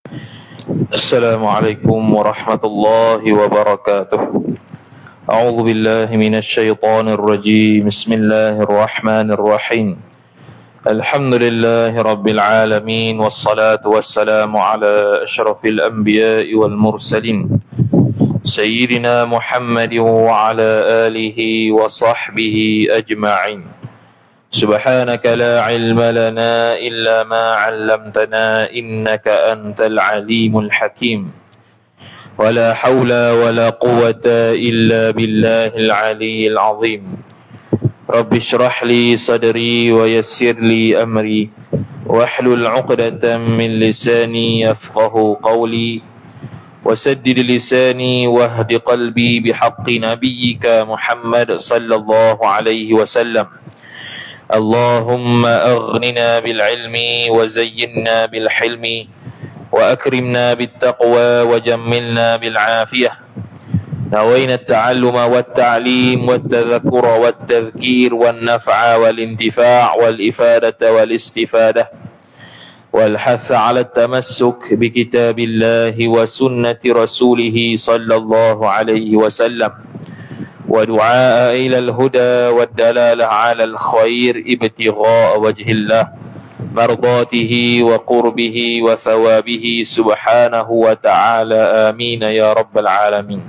Assalamualaikum warahmatullahi wabarakatuh. A'udzu billahi minasy syaithanir rajim. Bismillahirrahmanirrahim. Alhamdulillahi rabbil alamin wassalatu wassalamu ala asyrafil anbiya'i wal mursalin sayyidina Muhammadin wa ala alihi wa sahbihi ajma'in. Subhanaka la ilma lana illa ma 'allamtana innaka antal alimul hakim. Wala haula wala quwwata illa billahil aliyyil azim. Rabbi shrah li sadri wa yassir li amri wahlul 'uqdatam min lisani yafqahu qawli wasaddid lisani wahdi qalbi bihaqqi nabiyyika Muhammad sallallahu alaihi wasallam. Allahumma aghnina bil ilmi wa zayyinna bil hilmi wa akrimna bit taqwa wa jammilna bil afiyah. Nawayna at-ta'alluma wat ta'lim wat tadhakkura wat tadhkir wan naf'a wal intifa' wal ifadata wal istifadah wal hatha 'ala at-tamassuk bi kitabillahi wa sunnati rasulih sallallahu alaihi wasallam. ودعاء إلى الهدى والدلالة على الخير ابتغاء وجه الله مرضاته وقربه وثوابه سبحانه وتعالى آمين يا رب العالمين.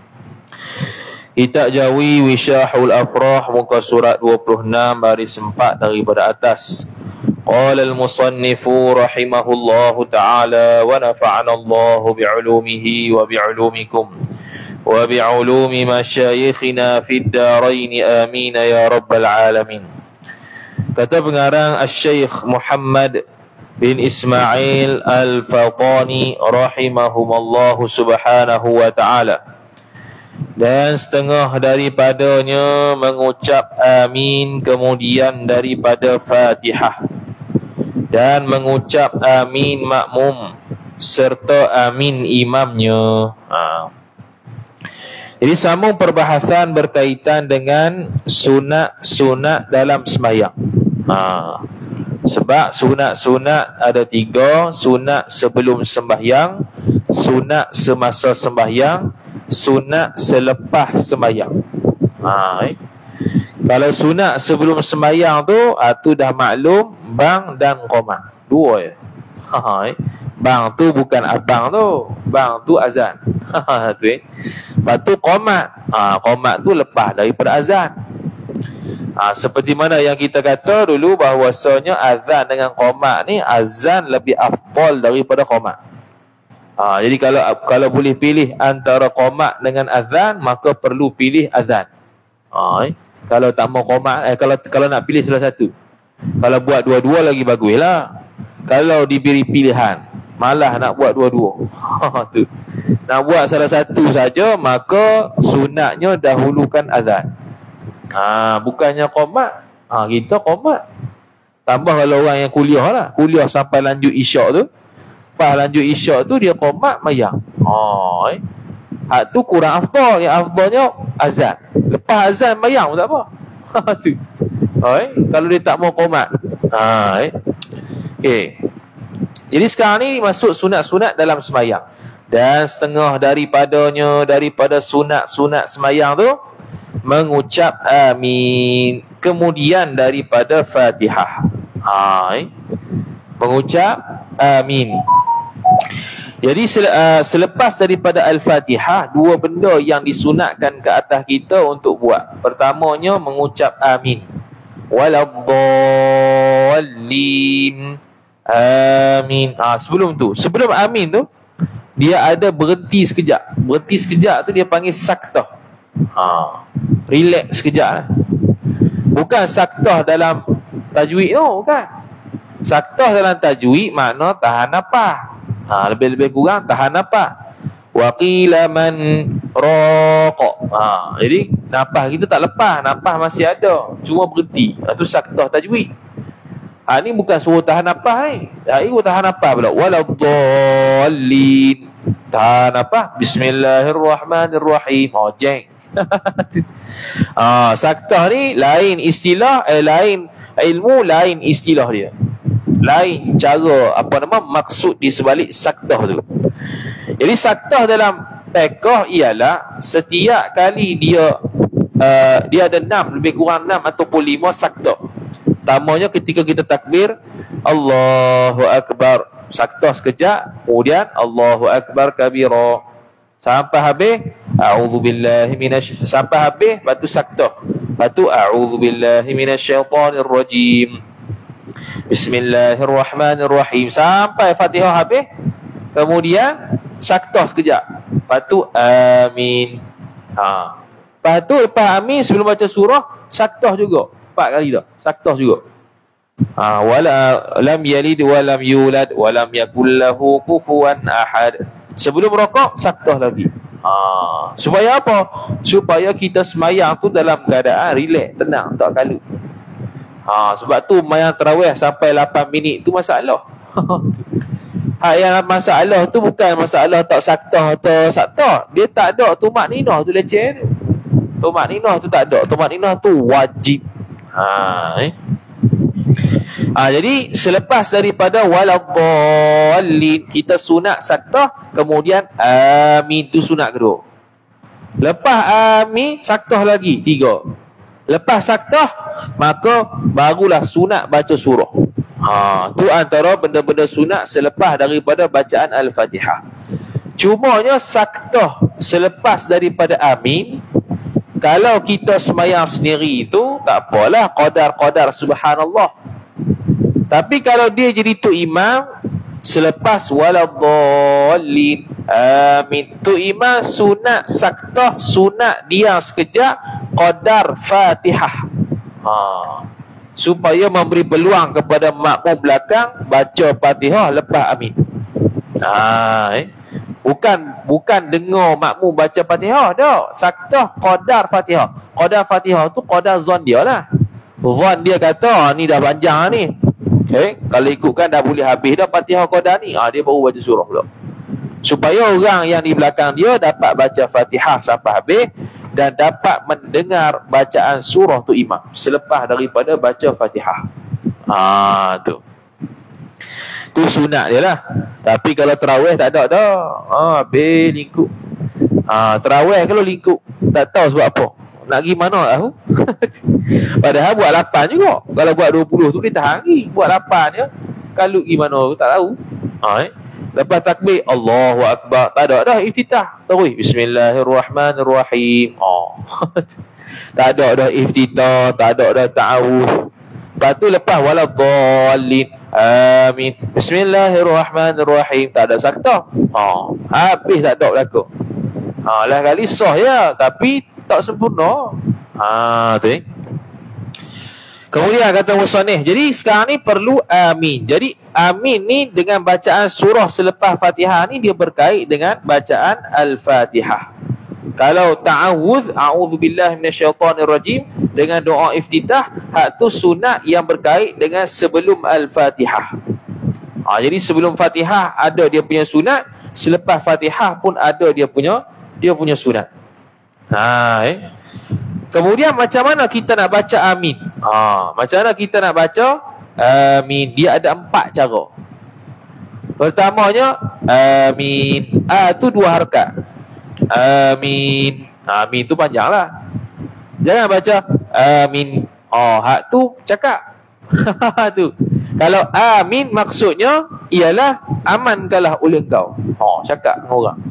Kita jawi Wishahul Afrah muka surat 26 baris 4 daripada atas. Qala al-musannifu rahimahullahu ta'ala wa nafa'ana Allahu bi'ulumihi wa bi'ulumikum wa bi'ulumi masyayikhina fid darain amin ya rabbal alamin. Kata pengarang Asy-Syaikh Muhammad bin Ismail Al-Fatani rahimahumallahu subhanahu wa ta'ala, dan setengah daripadanya mengucap amin kemudian daripada Fatihah, dan mengucap amin makmum serta amin imamnya. Jadi sambung perbahasan berkaitan dengan sunat-sunat dalam sembahyang. Sebab sunat-sunat ada 3, sunat sebelum sembahyang, sunat semasa sembahyang, sunat selepas sembahyang. Kalau sunat sebelum sembahyang tu dah maklum bang dan qomat. 2 je. Bang tu bukan abang tu. Bang tu azan. Tu Lepas tu qomat. Qomat tu lepas daripada azan. Seperti mana yang kita kata dulu bahawasanya azan dengan qomat ni, azan lebih afdal daripada qomat. Jadi kalau boleh pilih antara qomat dengan azan, maka perlu pilih azan. Kalau tak mau qomat, kalau nak pilih salah satu. Kalau buat dua-dua lagi baguslah. Kalau diberi pilihan, malah nak buat dua-dua. Tu. Nak buat salah satu saja, maka sunatnya dahulukan azan. Bukannya qomat. Kita qomat. Tambah kalau orang yang kuliah lah. Kuliah sampai lanjut isyak tu. Lepas lanjut isyak tu dia qomat mayang. Hak tu kurang afdal. Yang afdalnya azan. Lepas azan mayang pun tak apa. Tu. Kalau dia tak mau qomat. Okay. Jadi sekarang ni masuk sunat-sunat dalam sembahyang. Dan setengah daripada sunat-sunat sembahyang tu mengucap amin kemudian daripada Fatihah. Mengucap amin. Jadi selepas daripada Al-Fatihah, 2 benda yang disunatkan ke atas kita untuk buat. Pertamanya mengucap amin. Waladdallin. Amin. Sebelum amin tu dia ada berhenti sekejap. Berhenti sekejap tu dia panggil saktah. Relax sekejap. Bukan saktah dalam tajwid tu, bukan. Saktah dalam tajwid makna tahan nafas. Lebih-lebih kurang tahan nafas. Wa qila man raqa. Jadi nafas kita tak lepas, nafas masih ada, cuma berhenti. Itu saktah tajwid. Ni bukan suruh tahan nafas ni. Ini tahan nafas pula. Waladdallin. Tahan nafas. Bismillahirrahmanirrahim. Jeng. Saktah ni lain istilah, lain ilmu, lain istilah dia. Lain cara maksud di sebalik saktah tu. Jadi saktah dalam fiqh ialah setiap kali dia ada 6, lebih kurang 6 ataupun 5 saktah. Pertamanya ketika kita takbir Allahu Akbar, saktah sekejap, kemudian Allahu Akbar kabira sampai habis a'udzubillahi sampai habis, lepas tu saktah, lepas tu a'udzubillahi minasyaitonirrajim, bismillahirrahmanirrahim sampai Fatihah habis, kemudian saktah sekejap, lepas tu amin. Lepas tu lepas amin sebelum baca surah saktah juga 4 kali dah, saktah juga. Wala lam yalid wa lam yulad wa lam yakul lahu kufuwan ahad. Sebelum rokok saktah lagi. Supaya apa? Supaya kita semayang tu dalam keadaan relax, tenang, tak kalut. Sebab tu mayang tarawih sampai 8 minit tu masalah. Yang masalah tu bukan masalah tak saktah atau saktah. Dia tak ada tumak ninah tu leceh tu. Tumak ninah tu tak ada. Tumak ninah tu wajib. Jadi selepas daripada waladhdallin kita sunat saktah, kemudian amin tu sunat kedua. Lepas amin saktah lagi 3. Lepas saktah maka barulah sunat baca surah. Tu antara benda-benda sunat selepas daripada bacaan Al-Fatihah. Cumanya saktah selepas daripada amin, kalau kita semayang sendiri itu tak apalah, qadar subhanallah. Tapi kalau dia jadi tu imam, selepas waladhdallin amin, tu imam sunat saktah, sunat dia sekejap qadar Fatihah, supaya memberi peluang kepada makmum belakang baca Fatihah lepas amin. Bukan dengar makmum baca Fatihah dah. Saktah qadar Fatihah. Qadar Fatihah tu qadar zon dia lah. Zon dia kata ni dah panjang ni. Kalau ikutkan dah boleh habis dah Fatihah qadar ni. Dia baru baca surah pula. Supaya orang yang di belakang dia dapat baca Fatihah sampai habis dan dapat mendengar bacaan surah tu imam selepas daripada baca Fatihah. Tu sunat dia lah. Tapi kalau terawih tak ada dah. Habis lingkup. Terawih kalau lingkup tak tahu sebab apa. Nak pergi mana tahu. Padahal buat 8 juga. Kalau buat 20 tu dia tahan lagi. Buat 8 je, kalau pergi mana tu tak tahu. Lepas takbir Allahu Akbar, tak ada dah iftitah. Terus bismillahirrahmanirrahim. Tak ada dah iftitah, tak ada dah ta'awuz. Lepas tu lepas waladhdallin amin, bismillahirrahmanirrahim, tak ada saktah. Habis tak ada berlaku. Lah kali sah ya, tapi tak sempurna. Tu. Kemudian kata musannif, jadi sekarang ni perlu amin. Jadi amin ni dengan bacaan surah selepas Fatihah ni dia berkait dengan bacaan Al-Fatihah. Kalau ta'awudz, a'udzubillahi minasyaitonirrajim, dengan doa iftitah, hak tu sunat yang berkait dengan sebelum Al-Fatihah. Jadi sebelum Fatihah ada dia punya sunat, selepas Fatihah pun ada dia punya sunat. Kemudian macam mana kita nak baca amin? Macam mana kita nak baca amin? Dia ada 4 cara. Pertamanya amin. Tu 2 harakat. Amin. Amin tu panjang lah. Jangan baca amin. Hak tu cakap. Tu. Kalau amin maksudnya ialah amankanlah oleh engkau. Cakap dengan orang.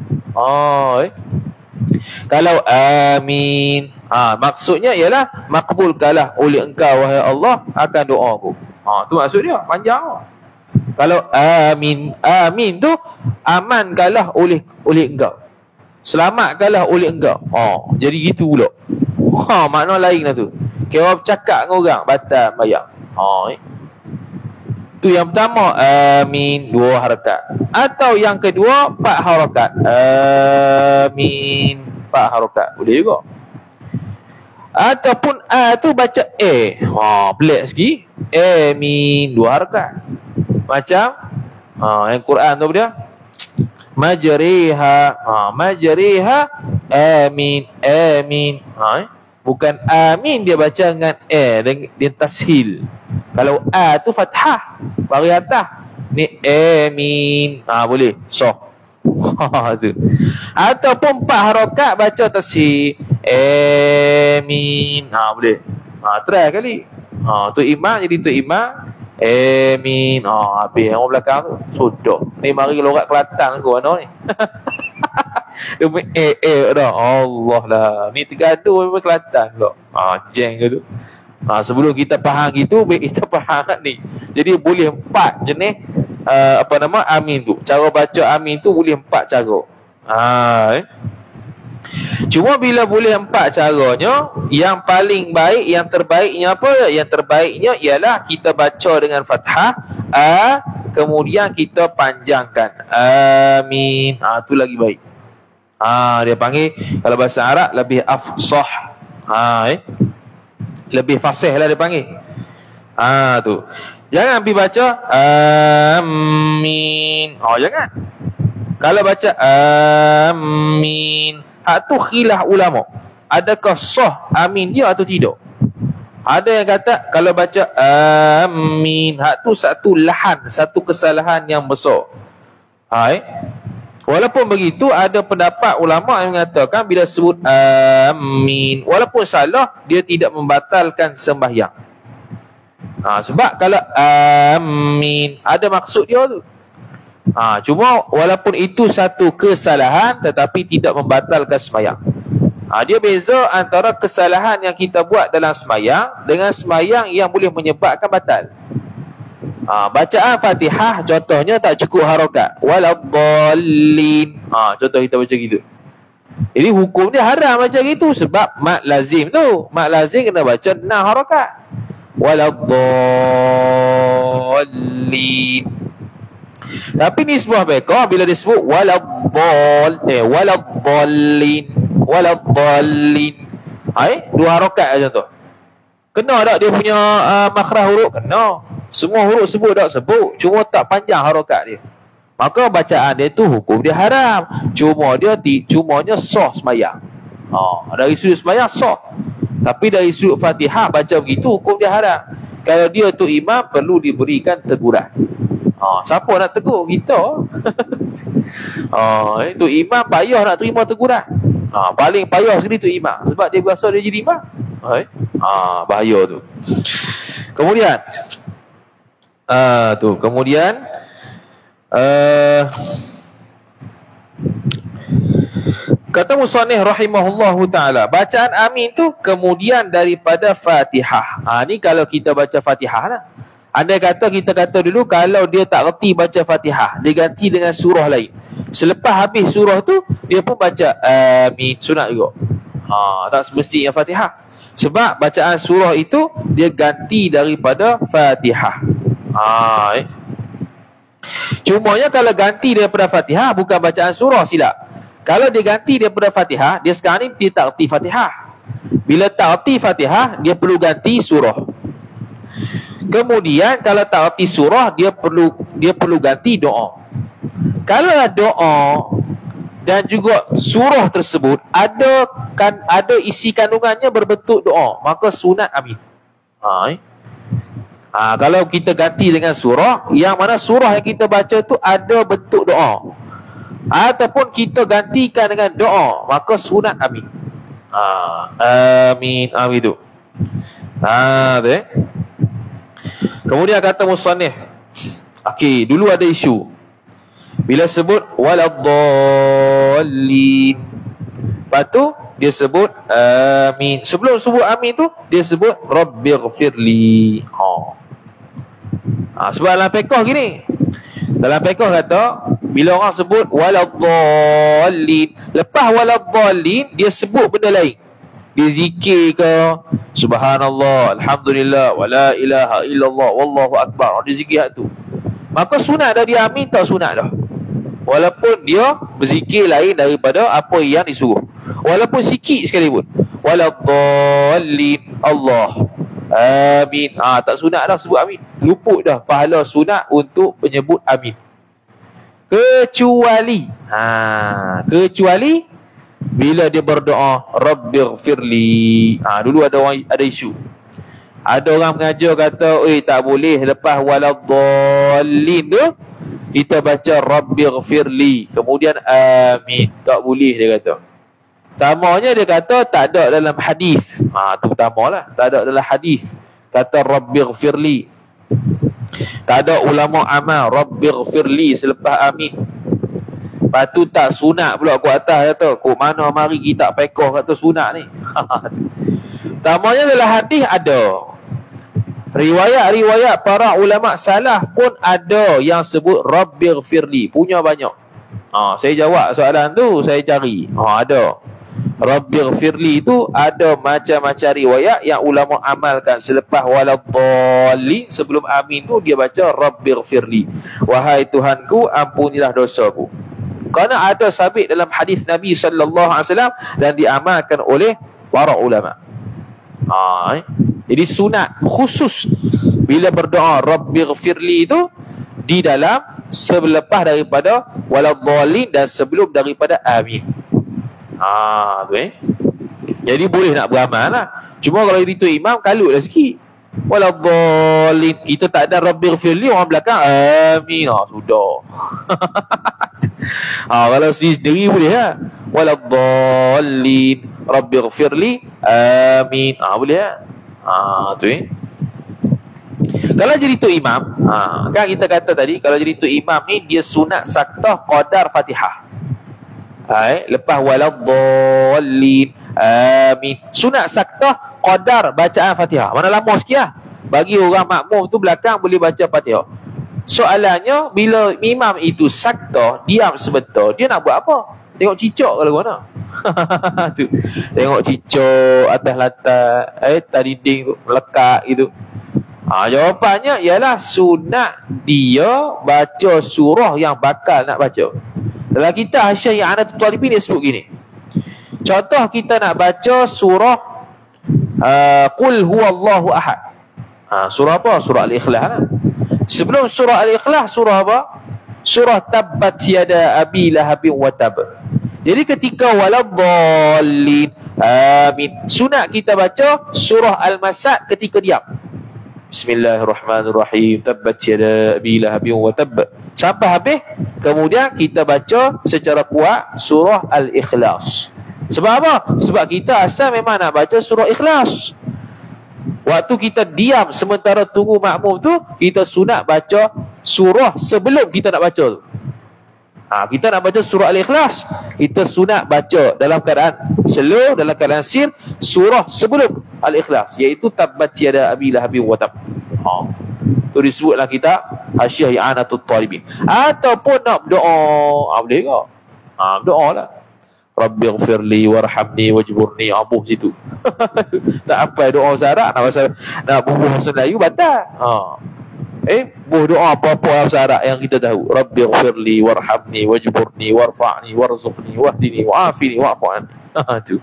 Kalau amin, maksudnya ialah makbulkanlah oleh engkau wahai Allah akan doaku. Tu maksud dia, panjang. Kalau amin, amin tu amankanlah oleh engkau, selamatkanlah oleh engkau. Jadi gitu pula. Makna lain lah tu. Kira bercakap dengan orang batal bayar. Tu yang pertama amin 2 harakat. Atau yang kedua 4 harakat. Amin 4 harakat. Boleh juga. Ataupun tu baca pelik sikit. Amin 2 harakat. Macam yang Quran tu dia majriha. Majriha amin amin. Bukan amin, dia baca dengan dia tashil. Kalau a tu fathah bagi atas, ni amin. Boleh soh. Tu. Ataupun 4 harakat baca tashil, amin. Boleh. Try kali. Tu imam jadi tu imam, amin. Habis orang belakang tu sudah. Ni mari lorat Kelantan ke mana ni? Dia main dah. Allah lah. Ni tergaduh memang Kelantan pula. Jeng ke tu. Sebelum kita faham gitu, baik kita faham ni. Jadi boleh 4 jenis amin tu. Cara baca amin tu boleh 4 cara. Cuma bila boleh 4 caranya, yang paling baik, yang terbaiknya apa? Yang terbaiknya ialah kita baca dengan fathah kemudian kita panjangkan amin. Tu lagi baik. Dia panggil kalau bahasa Arab lebih afsah. Lebih fasih lah dia panggil. Tu. Jangan pergi baca amin. Jangan. Kalau baca amin, tu khilaf ulama. Adakah sah amin dia atau tidak? Ada yang kata kalau baca amin, tu satu lahan, satu kesalahan yang besar. Walaupun begitu, ada pendapat ulama yang mengatakan bila sebut amin, walaupun salah, dia tidak membatalkan sembahyang. Sebab kalau amin ada maksud dia tu. Cuma walaupun itu satu kesalahan, tetapi tidak membatalkan sembahyang. Dia beza antara kesalahan yang kita buat dalam sembahyang dengan sembahyang yang boleh menyebabkan batal. Bacaan Fatihah contohnya tak cukup harakat, waladdallin. Contoh kita baca gitu. Jadi hukum dia haram baca gitu, sebab mat lazim tu. Mat lazim kena baca 6 harakat. Waladdallin. Tapi ni sebuah beka bila disebut waladdallin. Dua harakat aja tu. Kena tak dia punya makhraj huruf? Kena. Semua huruf sebut tak sebut, cuma tak panjang harakat dia. Maka bacaan dia tu hukum dia haram. Cumanya sah sembahyang. Dari sudut sembahyang sah. Tapi dari sudut Fatihah baca begitu hukum dia haram. Kalau dia tu imam perlu diberikan teguran. Siapa nak tegur? Kita. Itu imam payah nak terima teguran. Paling payah sekali tu imam, sebab dia berasa dia jadi imam. Bahaya tu. Kemudian kemudian kata musannif rahimahullahu taala, bacaan amin tu kemudian daripada Fatihah. Ni kalau kita baca Fatihah lah. Andai kata kita kata dulu kalau dia tak reti baca Fatihah, dia ganti dengan surah lain. Selepas habis surah tu dia pun baca amin, sunat juga. Tak semestinya Fatihah. Sebab bacaan surah itu dia ganti daripada Fatihah. Cumanya kalau ganti daripada Fatihah bukan bacaan surah, silap. Kalau dia ganti daripada Fatihah, dia sekarang ni dia tak erti Fatihah. Bila tak erti Fatihah, dia perlu ganti surah. Kemudian kalau tak erti surah, dia perlu ganti doa. Kalau doa dan juga surah tersebut ada isi kandungannya berbentuk doa, maka sunat amin. Kalau kita ganti dengan surah, yang mana surah yang kita baca tu ada bentuk doa, ataupun kita gantikan dengan doa, maka sunat amin. Amin tu. Kemudian kata musannif, okey, dulu ada isu bila sebut waladdallin, lepas tu dia sebut amin. Sebelum sebut amin tu dia sebut rabbighfirli. Sebab dalam fiqh gini, dalam fiqh kata bila orang sebut waladdallin, lepas waladdallin dia sebut benda lain. Dia zikir ke, subhanallah, alhamdulillah, wala ilaha illallah, wallahu akbar, dia zikir tu, maka sunat dah dia amin, tak sunat dah. Walaupun dia berzikir lain daripada apa yang disuruh, walaupun sikit sekalipun. Waladdallin, Allah, amin, tak sunat dah sebut amin. Luput dah pahala sunat untuk menyebut amin. Kecuali bila dia berdoa Rabbighfirli. Dulu ada isu. Ada orang mengajar kata, tak boleh lepas waladdallin tu kita baca Rabbighfirli kemudian amin. Tak boleh dia kata. Pertamanya dia kata tak ada dalam hadis. Tu pertamalah, tak ada dalam hadis kata Rabbighfirli. Tak ada ulama amal Rabbighfirli selepas amin. Lepas tu tak sunat pula ku atas kata, kok mana mari kita pekoh kata sunat ni. Pertamanya dalam hadis ada. Riwayat-riwayat para ulama salaf pun ada yang sebut Rabbighfirli, punya banyak. Saya jawab soalan tu, saya cari. Ada. Rabbighfirli tu ada macam-macam riwayat yang ulama amalkan selepas waladdallin, sebelum amin tu dia baca Rabbighfirli. Wahai Tuhanku, ampunilah dosaku. Kerana ada sabit dalam hadis Nabi sallallahu alaihi wasallam dan diamalkan oleh para ulama. Jadi sunat khusus bila berdoa Rabbighfirli itu di dalam selepas daripada waladdallin dan sebelum daripada amin. Jadi boleh nak beramal lah. Cuma kalau itu imam kalutlah sikit. Waladdallin kita tak ada Rabbighfirli, orang belakang amin. Sudah. Kalau sendiri boleh lah. Waladdallin Rabbighfirli amin. Boleh lah. Kalau jadi tu imam, kan kita kata tadi, kalau jadi tu imam ni dia sunat saktah qadar Fatihah. Lepas waladdallin amin, sunat saktah qadar bacaan Fatihah. Mana lama sikit lah. Bagi orang makmum tu belakang boleh baca Fatihah. Soalannya bila imam itu saktah diam sebentar, dia nak buat apa? Tengok cicak kalau mana. Tu. Tengok cicak atas lantai, dinding tu melekat gitu. Jawapannya ialah sunat dia baca surah yang bakal nak baca. Dalam kitab Hasyiah I'anatul Talibin dia sebut gini. Contoh kita nak baca surah Qul huwallahu ahad. Surah apa? Surah Al-Ikhlas lah. Sebelum surah Al-Ikhlas surah apa? Surah Tabbat yada abi lahabin wa tab. Jadi ketika waladdallin amin, sunat kita baca surah Al-Masad ketika diam. Bismillahirrahmanirrahim. Tabbat yada abi lahabin wa tab. Sampai habis, kemudian kita baca secara kuat surah Al-Ikhlas. Sebab apa? Sebab kita asal memang nak baca surah Ikhlas. Waktu kita diam sementara tunggu makmum tu, kita sunat baca surah sebelum kita nak baca tu. Kita nak baca surah Al-Ikhlas, kita sunat baca dalam keadaan slow, dalam keadaan sir, surah sebelum Al-Ikhlas, iaitu Tabbat yada abi lahabin wa tab. Tu disebutlah kita Hasyiah I'anatul Talibin. Ataupun nak berdoa, boleh ke? Berdoa lah. Rabbighfirli warhamni wajburni, abuh situ. Tak apa doa bahasa Arab, nak bubuh bahasa Melayu batal. Buh doa apa-apa bahasa Arab yang kita tahu. Rabbighfirli warhamni wajburni warfa'ni warzuqni wahdini wa'afini wa'fu anni. Tu.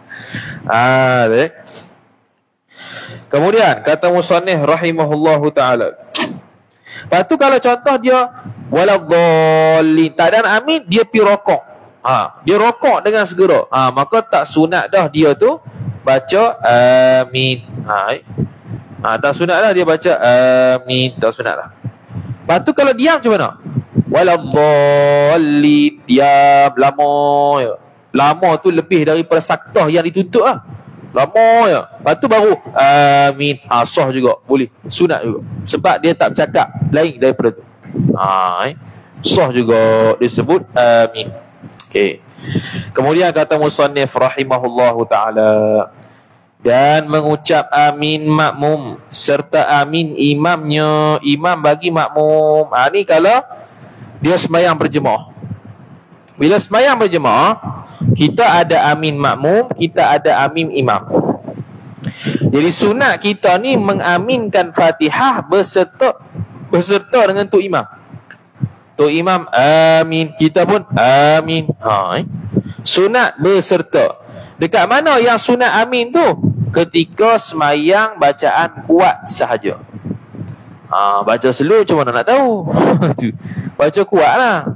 Kemudian kata musannif rahimahullahu taala. Lepas tu kalau contoh dia waladdallin, tak ada amin, dia pi rokok. Dia rokok dengan segera. Maka tak sunat dah dia tu baca amin. Tak sunat lah dia baca amin, tak sunat lah. Lepas tu kalau diam macam mana? Waladdallin, diam lama ya. Lama tu lebih daripada saktah yang dituntut lah. Lama ya. Lepas tu baru amin. Sah juga, boleh. Sunat juga. Sebab dia tak bercakap lain daripada tu. Sah juga disebut amin. Okey. Kemudian kata musannif rahimahullahu taala, dan mengucap amin makmum serta amin imamnya, imam bagi makmum. Ni kalau dia sembahyang berjemaah. Bila sembahyang berjemaah, kita ada amin makmum, kita ada amin imam. Jadi sunat kita ni mengaminkan Fatihah beserta dengan tu imam. Tu imam amin, kita pun amin. Sunat beserta. Dekat mana yang sunat amin tu? Ketika semayang bacaan kuat sahaja. Baca slow macam mana nak tahu? Baca kuat lah.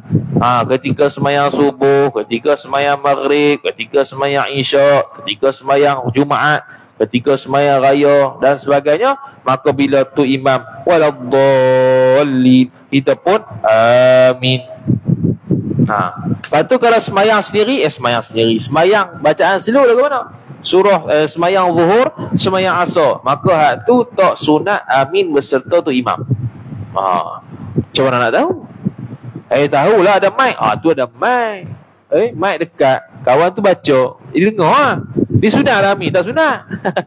Ketika semayang subuh, ketika semayang maghrib, ketika semayang isyak, ketika semayang Jumaat, ketika semayang raya dan sebagainya, maka bila tu imam waladdallin, kita pun amin. Lepas tu kalau semayang sendiri, semayang bacaan slow lagu mana? Surah semayang zuhur, semayang asar, maka hak tu tak sunat amin beserta tu imam. Macam mana nak tahu? Tahulah ada mic. Tu ada mic. Mic dekat, kawan tu baca, dia dengar dia sunat lah amin, tak sunat.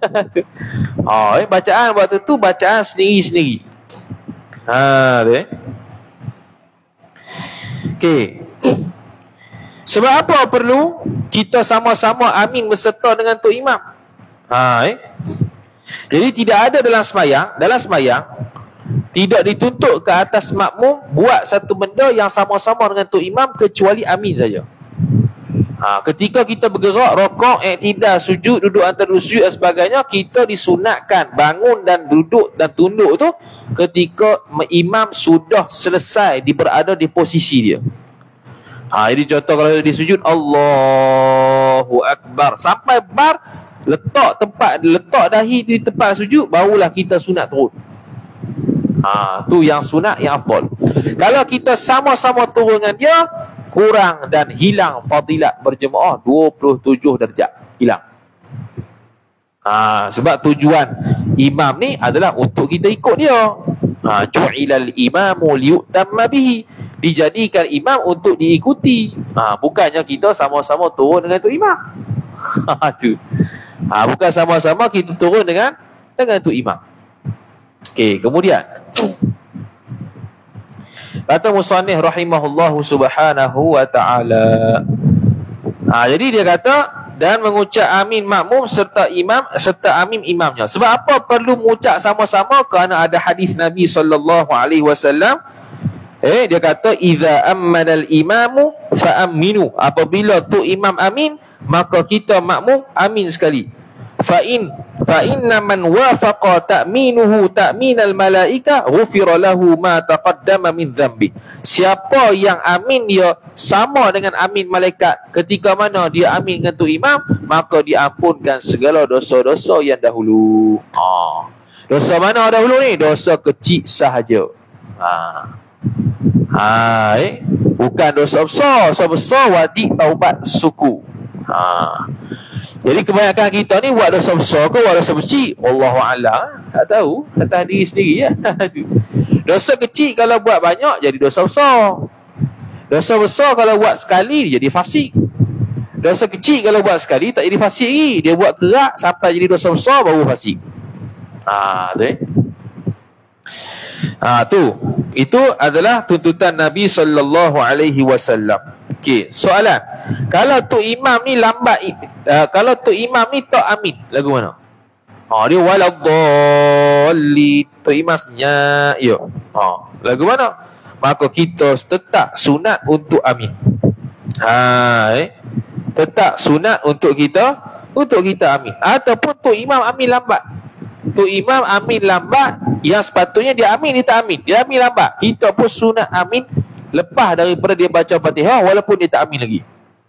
Bacaan waktu tu bacaan sendiri-sendiri. Okey. Sebab apa perlu kita sama-sama amin berserta dengan tok imam? Jadi tidak ada dalam semayang tidak dituntut ke atas makmum buat satu benda yang sama-sama dengan tok imam kecuali amin saja. Ketika kita bergerak, rokok, iktidal, sujud, duduk antara sujud dan sebagainya, kita disunatkan bangun dan duduk dan tunduk tu ketika imam sudah selesai berada di posisi dia. Jadi contoh kalau dia sujud, Allahu Akbar, sampai bar letak dahi di tempat sujud, barulah kita sunat turun. Tu yang sunat, yang afdal. Kalau kita sama-sama turun dengan dia, kurang dan hilang fadilat berjemaah 27 darjat, hilang. Sebab tujuan imam ni adalah untuk kita ikut dia. Ju'ilal imamu liyutamma bihi, dijadikan imam untuk diikuti. Bukannya kita sama-sama turun dengan tu imam. Bukan sama-sama kita turun dengan tu imam. Okey, kemudian kata musannif rahimahullahu subhanahu wa ta'ala. Jadi dia kata, dan mengucap amin makmum serta amin imamnya. Sebab apa perlu mengucap sama-sama? Kerana ada hadis Nabi sallallahu alaihi wasallam. Dia kata, idza ammanal imamu fa aminu. Apabila tu imam amin, maka kita makmum amin sekali. Fa inna man wafaqa ta'minuhu ta'minal malaika ghufira lahu ma taqaddama min dhanbi. Siapa yang amin dia sama dengan amin malaikat ketika mana dia amin dengan tu imam, maka diampunkan segala dosa-dosa yang dahulu. Dosa mana dahulu ni? Dosa kecil sahaja. Bukan dosa besar. Dosa besar wajib taubat suku. Jadi kebanyakan kita ni buat dosa besar ke buat dosa kecil, Wallahu a'lam, tak tahu, atas diri sendiri ya. Dosa kecil kalau buat banyak jadi dosa besar. Dosa besar kalau buat sekali jadi fasik. Dosa kecil kalau buat sekali tak jadi fasik lagi, dia buat kerak sampai jadi dosa besar baru fasik. Itu adalah tuntutan Nabi sallallahu alaihi wasallam. Okey, soalan. Kalau tu imam ni lambat, kalau tu imam ni tak amin, lagu mana? Dia waladdallin, tu imam senyap, lagu mana? Maka kita tetap sunat untuk amin. Tetap sunat untuk kita amin. Ataupun tu imam amin lambat. Tu imam amin lambat, yang sepatutnya dia amin, dia tak amin. Dia amin lambat, kita pun sunat amin lepas daripada dia baca Fatihah walaupun dia tak amin lagi.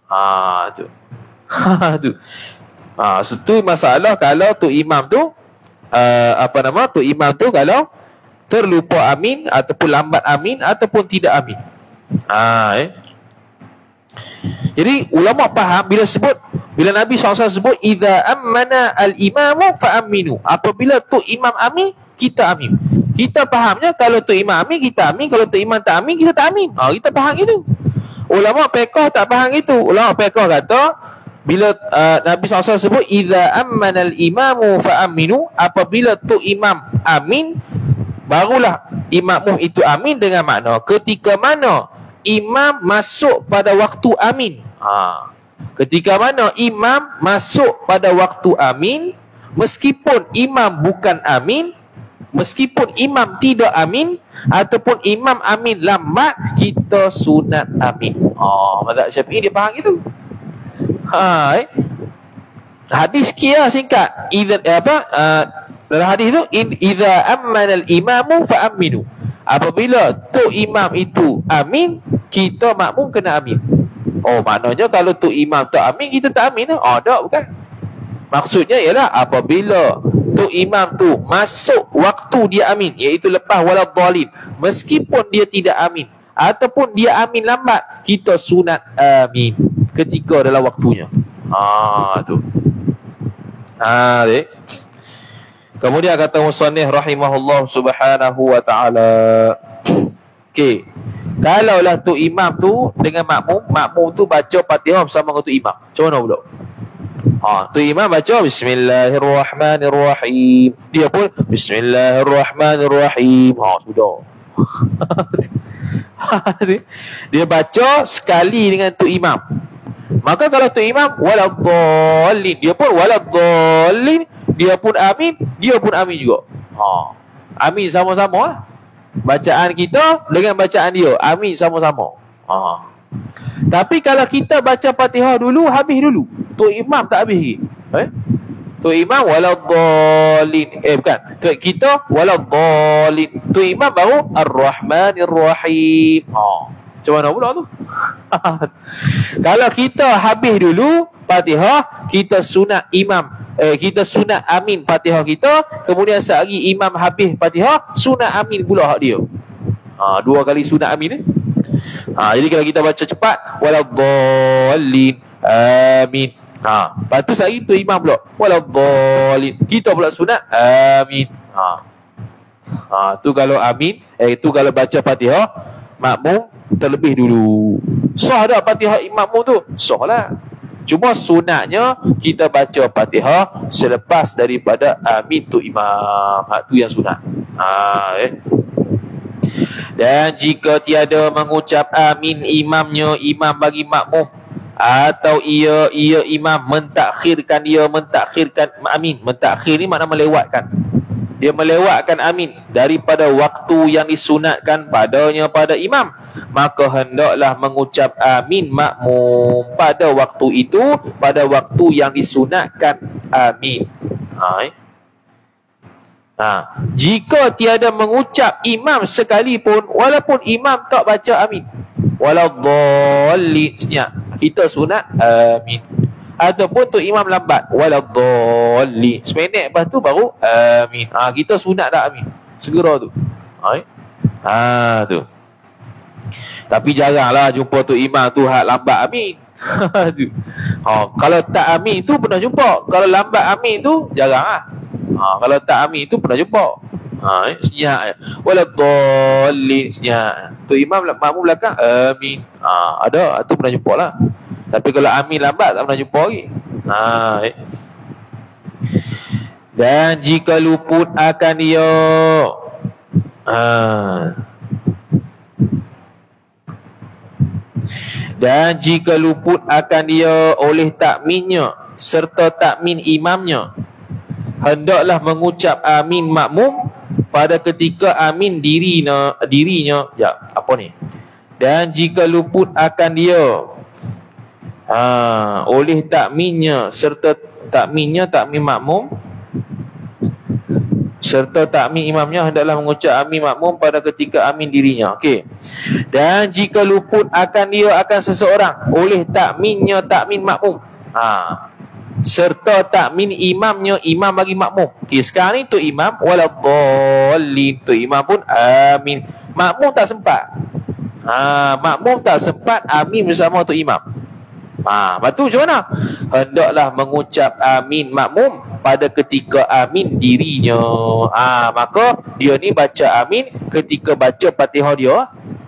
Itu masalah kalau tu imam tu tu imam tu kalau terlupa amin ataupun lambat amin ataupun tidak amin. Jadi ulama faham bila Nabi SAW sebut idza ammana al-imamu fa aminu, apabila tu imam amin kita amin. Kita fahamnya kalau tu imam amin kita amin, kalau tu imam tak amin kita tak amin. Kita faham itu. Ulama fiqh tak faham itu. Ulama fiqh kata bila Nabi SAW sebut idza ammanal imamu fa aminu, apabila tu imam amin barulah imam itu amin, dengan makna ketika mana imam masuk pada waktu amin. Ketika mana imam masuk pada waktu amin, meskipun imam bukan amin, meskipun imam tidak amin, ataupun imam amin lambat, kita sunat amin. Mazhab Syafi'i dia faham itu. Hadis kia singkat. Dalam hadis itu idza ammana al-imamu fa aminu. Apabila tu imam itu amin, kita makmum kena amin. Oh, maknanya kalau tu imam tak amin, kita tak amin lah. Oh, tak, bukan. Maksudnya ialah apabila tu imam tu masuk waktu dia amin, iaitu lepas waladhdallin, meskipun dia tidak amin ataupun dia amin lambat, kita sunat amin ketika dalam waktunya. Tu. Dek. Kemudian kata musannif rahimahullah subhanahu wa ta'ala. Okey. Kalaulah tu imam tu dengan makmum tu baca Fatihah bersama dengan tu imam. Macam mana pula? Tu imam baca Bismillahirrahmanirrahim. Dia pun Bismillahirrahmanirrahim. Sudah. Dia baca sekali dengan tu imam. Maka kalau tu imam waladhdallin, dia pun waladhdallin, dia pun amin juga. Amin sama-sama lah. Bacaan kita dengan bacaan dia, amin sama-sama. Tapi kalau kita baca Fatihah dulu, habis dulu, tu imam tak habis lagi. Tu imam waladhdallin. Bukan. Tu kita waladhdallin. Tu imam baru Ar-Rahmanir-Rahim. Macam mana pula tu? Kalau kita habis dulu Fatihah, kita sunat imam. Kita sunat amin Fatihah kita, kemudian sehari imam habis Fatihah, sunat amin pula hak dia. 2 kali sunat amin. Jadi kalau kita baca cepat waladhdallin amin. Lepas tu sehari tu imam pula waladhdallin, kita pula sunat amin. Tu kalau amin, tu kalau baca Fatihah makmum terlebih dulu. Sah dah Fatihah makmum tu? Sah lah. Cuma sunatnya kita baca Fatihah selepas daripada amin tu imam. Tu yang sunat. Dan jika tiada mengucap amin imamnya, imam bagi makmum, atau ia imam mentakhirkan amin. Mentakhir ni makna melewatkan. Dia melewatkan amin daripada waktu yang disunatkan padanya pada imam, maka hendaklah mengucap amin makmum pada waktu itu, pada waktu yang disunatkan amin. Jika tiada mengucap imam sekalipun, walaupun imam tak baca amin, waladhdallin, kita sunat amin. Ataupun tu imam lambat waladhdallin, sependek lepas tu baru amin. Kita sunat dah amin segera tu. Tu. Tapi jaranglah jumpa tu imam tu hak lambat amin. Kalau tak amin tu pernah jumpa. Kalau lambat amin tu jarang lah. Kalau tak amin tu pernah jumpa. Senyap waladhdallin, senyap. Tu imam makmum belakang amin. Ada, tu pernah jumpa lah. Tapi kalau amin lambat tak pernah jumpa lagi. Dan jika luput akan dia dan jika luput akan dia oleh takminnya serta takmin imamnya, hendaklah mengucap amin makmum pada ketika amin dirinya. Dan jika luput akan dia oleh takminnya serta takmin makmum serta takmin imamnya, hendaklah mengucap amin makmum pada ketika amin dirinya. Okey. Dan jika luput akan dia akan seseorang oleh takminnya takmin makmum, serta takmin imamnya, imam bagi makmum. Okey, sekarang ni tu imam waladhdallin, tu imam pun amin. Makmum tak sempat. Makmum tak sempat amin bersama tu imam. Lepas tu macam mana? Hendaklah mengucap amin makmum pada ketika amin dirinya. Maka dia ni baca amin ketika baca Fatihah dia.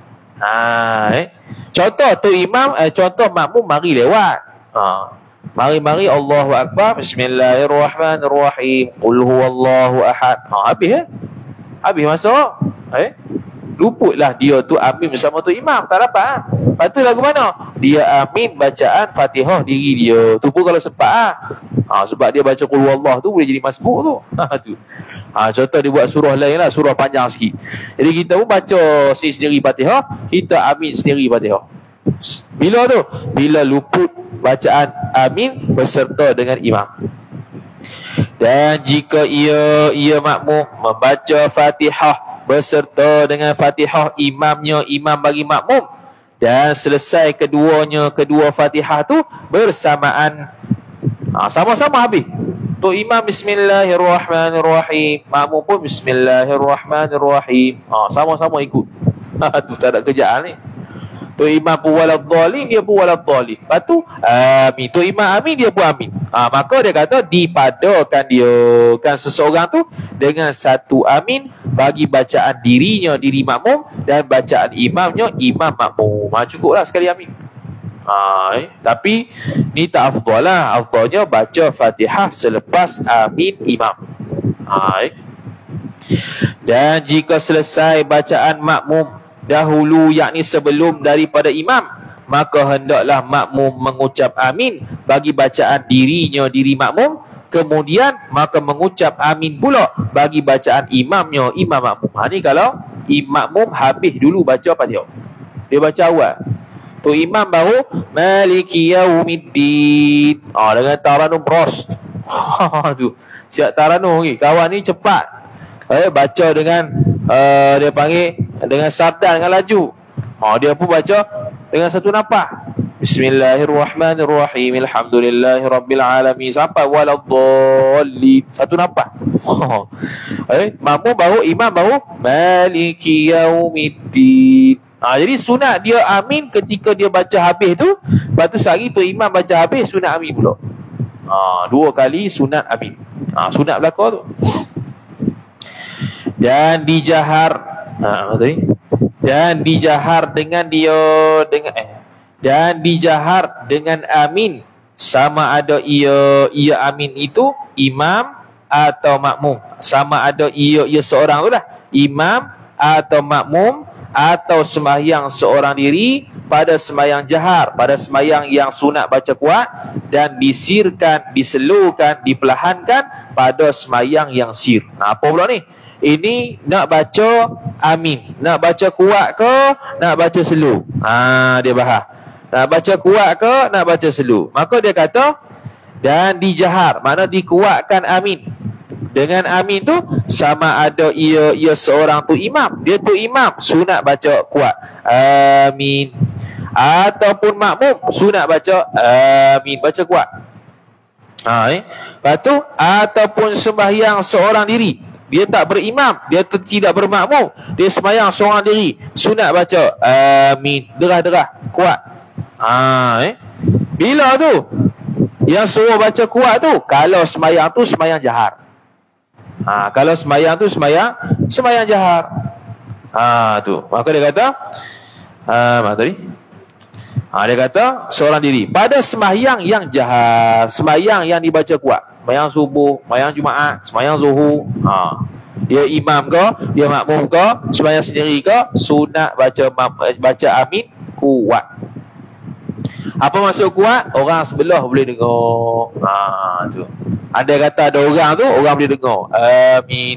Contoh tu imam, contoh makmum mari lewat. Mari Allahu Akbar, Bismillahirrahmanirrahim, Qul huwallahu ahad. Habis habis masuk. Luputlah dia tu amin bersama tu imam, tak dapat. Lepas tu lagu mana? Dia amin bacaan Fatihah diri dia. Tu pun kalau sempat sebab dia baca Qul huwallahu tu boleh jadi masbuk tu. Tu. Contoh dia buat surah lain lah, surah panjang sikit. Jadi kita pun baca sendiri Fatihah, kita amin sendiri Fatihah. Bila tu? Bila luput bacaan amin beserta dengan imam. Dan jika ia makmum membaca Fatihah beserta dengan Fatihah imamnya, imam bagi makmum, Dan selesai kedua Fatihah tu bersamaan. Sama-sama habis. Tu imam bismillahirrahmanirrahim, makmum pun bismillahirrahmanirrahim. Sama-sama ikut. Tu tak ada kerjaan ni. Tu imam pun waladhdallin, dia pun waladhdallin. Lepas tu amin. Tu imam amin, dia pun amin. Maka dia kata dipadakan dia kan seseorang tu dengan satu amin bagi bacaan dirinya, diri makmum, dan bacaan imamnya, imam makmum. Cukuplah sekali amin. Tapi ni tak afdal lah. Afdalnya baca Fatihah selepas amin imam. Dan jika selesai bacaan makmum dahulu, yakni sebelum daripada imam, maka hendaklah makmum mengucap amin bagi bacaan dirinya, diri makmum. Kemudian maka mengucap amin pula bagi bacaan imamnya, imam makmum. Ni kalau makmum habis dulu baca Fatihah, dia baca awal. Tu imam baru Maliki Yaumiddin. Dengan taranum rost. Tu siap taranum lagi. Kawan ni cepat. Baca dengan dia panggil dengan sardan, dengan laju. Dia pun baca dengan satu nafas. Bismillahirrahmanirrahim. Alhamdulillahirabbil alamin sampai waladhdallin. Satu nafas. Makmum baru, imam baru Maliki Yaumiddin. Jadi sunat dia amin ketika dia baca habis tu. Lepas tu sehari tu imam baca habis, sunat amin pula. 2 kali sunat amin. Sunat belakang tu. Dan dijahar dan dijahar dengan dia dan dijahar dengan amin, sama ada ia amin itu imam atau makmum. Sama ada ia seorang tu dah, imam atau makmum, atau sembahyang seorang diri pada sembahyang jahar, pada sembahyang yang sunat baca kuat, dan disirkan, diselukan, diperlahankan pada sembahyang yang sir. Apa pula ni? Ini nak baca amin, nak baca kuat ke nak baca slow? Dia bahas. Nak baca kuat ke nak baca slow? Maka dia kata dan dijahar, makna dikuatkan amin. Dengan amin tu sama ada ia seorang tu imam, dia tu imam sunat baca kuat amin, ataupun makmum sunat baca amin, baca kuat. Lepas tu ataupun sembahyang seorang diri, dia tak berimam, dia tidak bermakmum, dia sembahyang seorang diri, sunat baca amin, derah-derah kuat. Bila tu yang suruh baca kuat tu? Kalau sembahyang tu sembahyang jahar. Kalau sembahyang tu sembahyang jahar. Tu. Maka dia kata mana tadi? Dia kata seorang diri pada sembahyang yang jahar, sembahyang yang dibaca kuat, sembahyang subuh, sembahyang Jumaat, sembahyang Zuhur. Dia imam ke, dia makmum ke, sembahyang sendiri ke, sunat baca amin kuat. Apa maksud kuat? Orang sebelah boleh dengar. Tu. Ada kata ada orang tu, orang boleh dengar. Amin.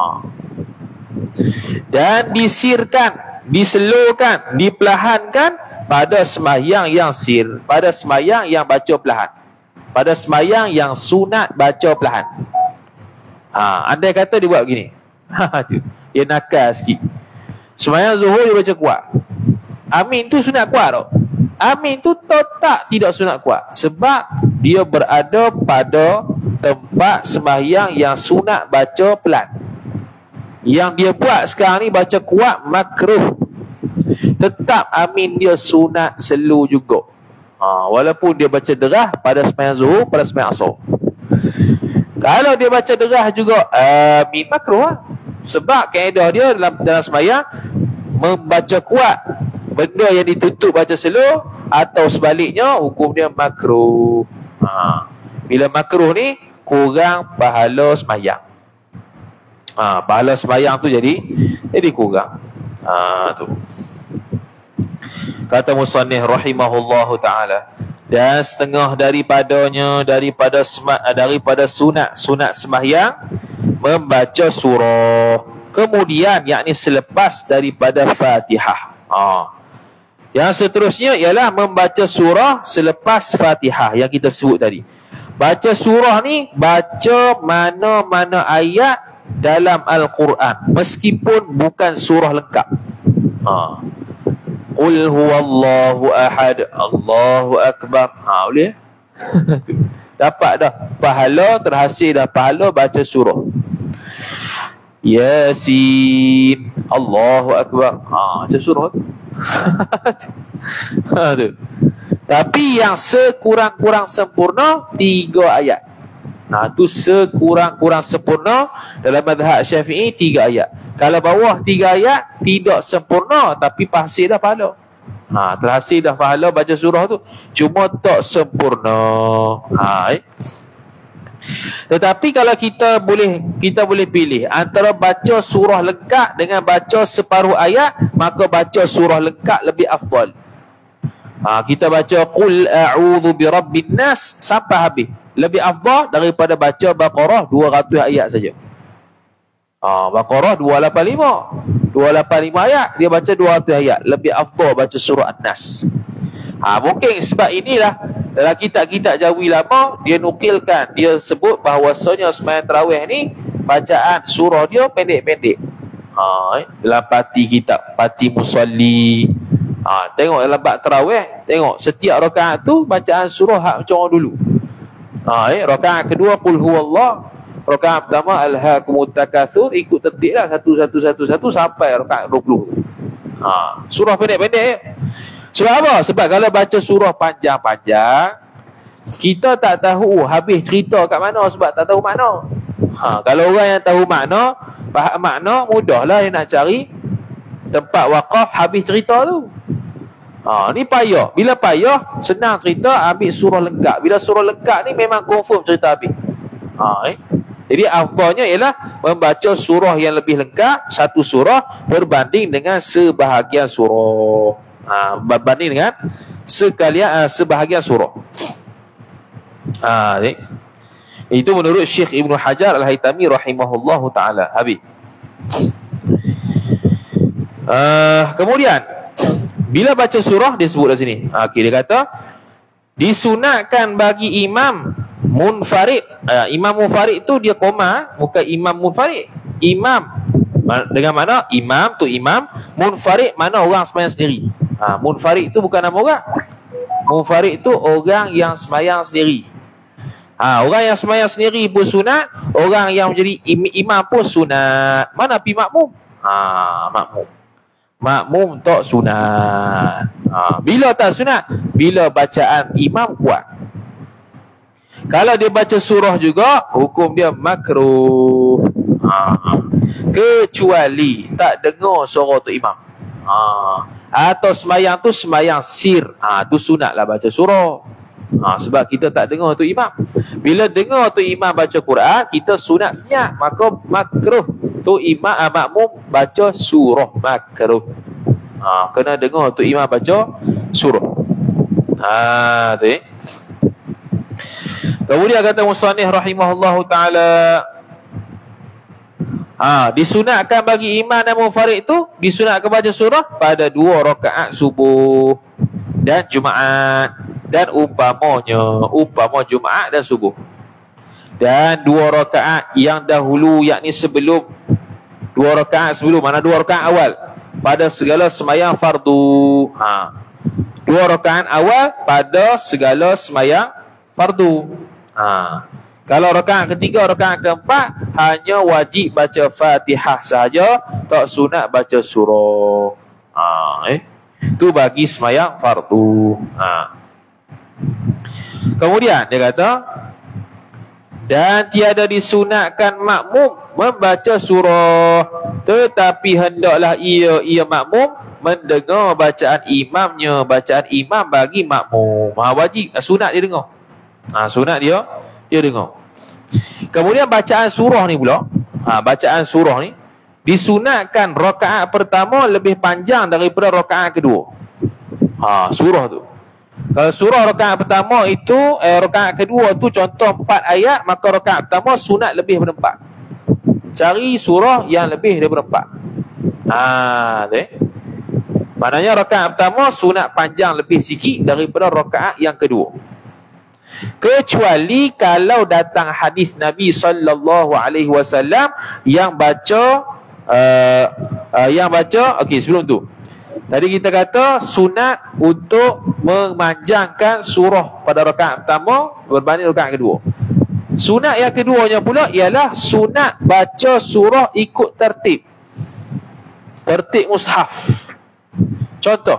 Dan disirkan, diselukan, diperlahankan pada sembahyang yang sir, pada sembahyang yang baca perlahan, pada sembahyang yang sunat baca perlahan. Andai kata dia buat begini. Tu. Dia nakal sikit. Sembahyang Zuhur dia baca kuat. Amin tu sunat kuat tau. Amin tu tak tidak sunat kuat, sebab dia berada pada tempat sembahyang yang sunat baca pelan. Yang dia buat sekarang ni baca kuat makruh. Tetap amin dia sunat selu juga. Walaupun dia baca derah pada sembahyang Zuhur, pada sembahyang Asar. Kalau dia baca derah juga amin makruh lah. Sebab kaedah dia dalam sembahyang membaca kuat, benda yang ditutup baca slow, atau sebaliknya hukum dia makruh. Bila makruh ni kurang pahala sembahyang. Pahala sembahyang tu jadi kurang. Tu. Kata musannif rahimahullahu taala, dan setengah daripada sunat sembahyang membaca surah, kemudian yakni selepas daripada Fatihah. Yang seterusnya ialah membaca surah selepas Fatihah yang kita sebut tadi. Baca surah ni baca mana-mana ayat dalam Al-Quran, meskipun bukan surah lengkap. Qul huwallahu ahad, Allahu akbar. Boleh. Dapat dah pahala, terhasil dah pahala baca surah. Yasin, Allahu akbar. Baca surah tu. Tu. Tapi yang sekurang-kurang sempurna 3 ayat. Tu sekurang-kurang sempurna dalam mazhab Syafi'i 3 ayat. Kalau bawah 3 ayat tidak sempurna tapi pasti dah pahala. Terhasil dah pahala baca surah tu, cuma tak sempurna. Tetapi kalau kita boleh pilih antara baca surah lengkap dengan baca separuh ayat, maka baca surah lengkap lebih afdal. Kita baca qul a'udzu birabbin nas sampai habis, lebih afdal daripada baca Baqarah 200 ayat saja. Baqarah 285 ayat, dia baca 200 ayat, lebih afdal baca surah An-Nas. Mungkin sebab inilah dalam kitab-kitab Jawi lama dia nukilkan, dia sebut bahawasanya sembahyang tarawih ni bacaan surah dia pendek-pendek. Dalam pati musalli. Tengok dalam bab tarawih, tengok setiap rakaat tu bacaan surah hak macam orang dulu. Rakaat kedua qul huwallah, rakaat pertama alhaakumut takatsur, ikut tertib lah satu sampai rakaat 20. Surah pendek-pendek. Sebab apa? Sebab kalau baca surah panjang-panjang, kita tak tahu habis cerita kat mana sebab tak tahu makna. Kalau orang yang tahu makna, faham makna, mudahlah dia nak cari tempat waqaf habis cerita tu. Ni payah. Bila payah, senang cerita, ambil surah lengkap. Bila surah lengkap ni memang confirm cerita habis. Jadi afdalnya ialah membaca surah yang lebih lengkap, satu surah berbanding dengan sebahagian surah. Berbanding dengan sebahagian surah. Itu menurut Syekh Ibnu Hajar Al-Haytami rahimahullahu ta'ala. Habis. Kemudian bila baca surah dia sebut di sini. Dia kata disunatkan bagi imam munfarid. Imam munfarid tu dia koma, bukan imam munfarid. Imam dengan mana imam tu imam, munfarid mana orang sembahyang sendiri. Munfarid tu bukan nama orang. Munfarid tu orang yang sembahyang sendiri. Orang yang sembahyang sendiri pun sunat, orang yang menjadi imam pun sunat. Mana pi makmum? Makmum tak sunat. Bila tak sunat? Bila bacaan imam kuat. Kalau dia baca surah juga, hukum dia makruh. Kecuali tak dengar suara tu imam. Atau sembahyang tu sembahyang sir. Tu sunatlah baca surah. Sebab kita tak dengar tu imam. Bila dengar tu imam baca Quran, kita sunat senyap, maka makruh tu imam makmum baca surah, makruh. Kena dengar tu imam baca surah. Tu. Kemudian kata musannif rahimahullahu taala, disunatkan bagi imam dan munfarid tu disunatkan baca surah pada 2 rakaat subuh dan Jumaat, dan umpama Jumaat dan subuh, dan 2 rakaat yang dahulu, yakni sebelum 2 rakaat sebelum, mana 2 rakaat awal pada segala sembahyang fardu. 2 rakaat awal pada segala sembahyang fardu. Kalau rakaat ketiga, rakaat keempat hanya wajib baca Fatihah saja, tak sunat baca surah. Itu bagi sembahyang fardu. Kemudian dia kata, dan tiada disunatkan makmum membaca surah, tetapi hendaklah ia makmum mendengar bacaan imamnya. Bacaan imam bagi makmum wajib, sunat dia dengar. Sunat dia dengar. Kemudian bacaan surah ni pula, bacaan surah ni disunatkan rakaat pertama lebih panjang daripada rakaat kedua. Surah tu, kalau surah rakaat pertama itu rakaat kedua tu contoh 4 ayat, maka rakaat pertama sunat lebih daripada 4. Cari surah yang lebih daripada 4. Maknanya rakaat pertama sunat panjang lebih sikit daripada rakaat yang kedua. Kecuali kalau datang hadis Nabi sallallahu alaihi wasallam yang baca okey, sebelum tu Tadi kita kata sunat untuk memanjangkan surah pada rakaat pertama berbanding rakaat kedua. Sunat yang keduanya pula ialah sunat baca surah ikut tertib. Tertib mushaf. Contoh,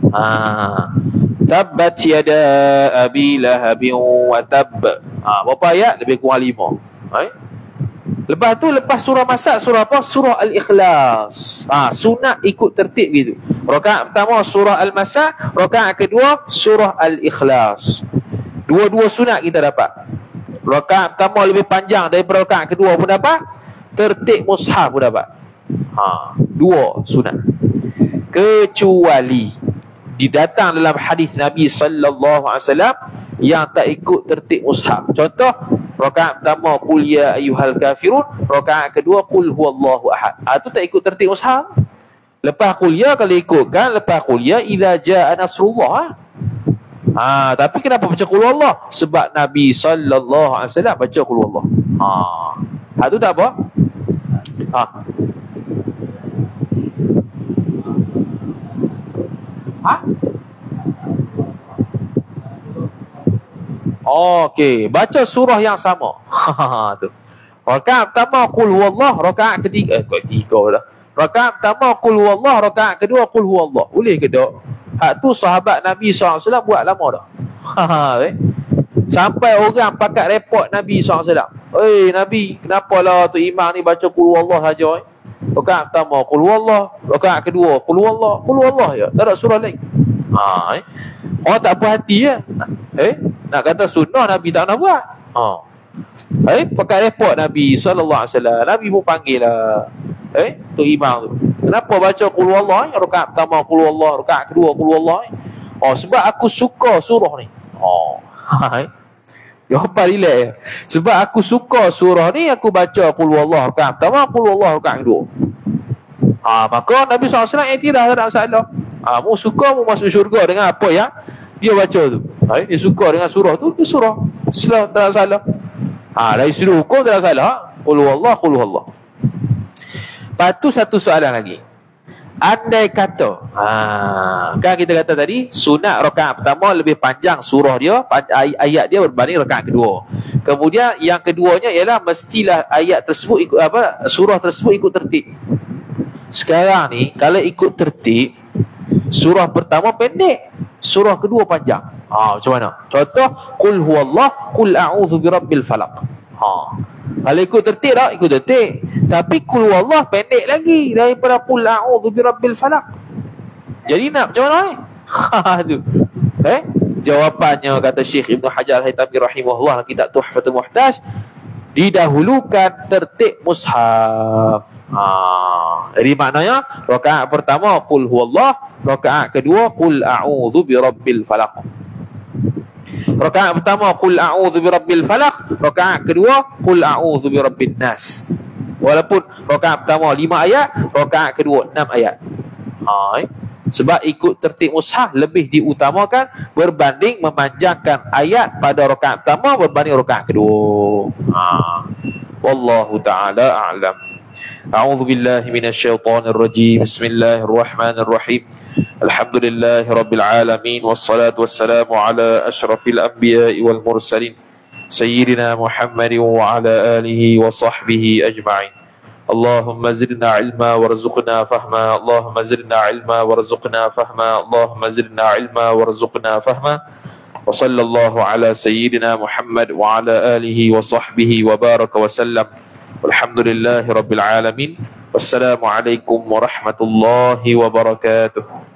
tabbat yada abi lahabin wa tabb. Berapa ayat? Lebih kurang 5. Lepas tu, lepas surah Masad, surah apa? Surah Al-Ikhlas. Sunat ikut tertib gitu. Rakaat pertama surah Al-Masad, rakaat kedua surah Al-Ikhlas. Dua-dua sunat kita dapat. Rakaat pertama lebih panjang daripada rakaat kedua pun dapat. Tertib mushaf pun dapat. Dua sunat. Kecuali didatang dalam hadis Nabi sallallahu alaihi wasallam yang tak ikut tertib mushaf. Contoh, rakaat pertama qul ya ayyuhal kafirun, rakaat kedua qul huwallahu ahad. Itu tak ikut tertib mushaf. Lepas qul ya, kalau ikutkan lepas qul ya idza jaa nasrullah. Tapi kenapa baca qul huwallah? Sebab Nabi sallallahu alaihi wasallam baca qul huwallah. Itu tak apa. Okey, baca surah yang sama. Tu. Rakaat pertama qul huwallah, rakaat ketiga dah. Rakaat pertama qul huwallah, rakaat kedua qul huwallah. Boleh ke tak? Hak tu sahabat Nabi SAW buat lama dah. Sampai orang pakat report Nabi SAW. Nabi, kenapalah tu imam ni baca qul huwallah saja? Rakaat pertama qul huwallah, rakaat kedua qul huwallah ya. Tak ada surah lain. Orang tak puas hati ya. Nak kata sunnah Nabi tak nak buat. Pakai report Nabi SAW. Nabi pun panggil lah tu imam tu. Kenapa baca qul huwallah? Rakaat pertama qul huwallah, rakaat kedua qul huwallah. Sebab aku suka surah ni. Jawapan relax ya. Sebab aku suka surah ni, aku baca qul huwallah rakaat pertama, qul huwallah rakaat kedua. Maka Nabi SAW iktiraf, tak ada masalah. Mu suka, mu masuk syurga dengan apa yang dia baca tu. Dia suka dengan surah tu, dia surah Islam, tak ada masalah. Dari sudut hukum tak ada masalah. Qul huwallah, qul huwallah. Lepas tu satu soalan lagi. Andai kata kan kita kata tadi sunat rakaat pertama lebih panjang surah dia, ayat dia berbanding rakaat kedua. Kemudian yang keduanya ialah mestilah ayat tersebut ikut surah tersebut ikut tertib. Sekarang ni kalau ikut tertib, surah pertama pendek, surah kedua panjang. Macam mana? Contoh, qul huwallah, qul a'udzu birabbil falaq. Kalau ikut tertib tak? Ikut tertib. Tapi qul huwallah pendek lagi daripada qul a'udzu birabbil falaq. Jadi nak macam mana ni? Tu. Jawapannya kata Syekh Ibn Hajar Al-Haytami rahimahullah, kitab Tuhfatul Muhtaj, didahulukan tertib mushaf. Jadi maknanya rakaat pertama qul huwallah, rakaat kedua qul a'udzu birabbil falaq. Rakaat pertama qul a'udzu birabbil falaq, rakaat kedua qul a'udzu birabbin nas. Walaupun rakaat pertama 5 ayat, rakaat kedua 6 ayat. Sebab ikut tertib mushaf lebih diutamakan berbanding memanjangkan ayat pada rakaat pertama berbanding rakaat kedua. Wallahu ta'ala a'lam. A'udzu billahi minasyaitonir rajim. Bismillahirrahmanirrahim. Alhamdulillahi rabbil alamin, wassalatu wassalamu ala asyrafil anbiya'i wal mursalin sayyidina Muhammadin wa ala alihi wa sahbihi ajma'in. Allahumma zidna ilma warzuqna fahma. Allahumma zidna ilma warzuqna fahma. Allahumma zidna ilma warzuqna fahma. Wa sallallahu ala sayyidina Muhammad wa ala alihi wa sahbihi wa baraka wa sallam. Walhamdulillahi rabbil alamin. Wassalamu alaikum warahmatullahi wabarakatuh.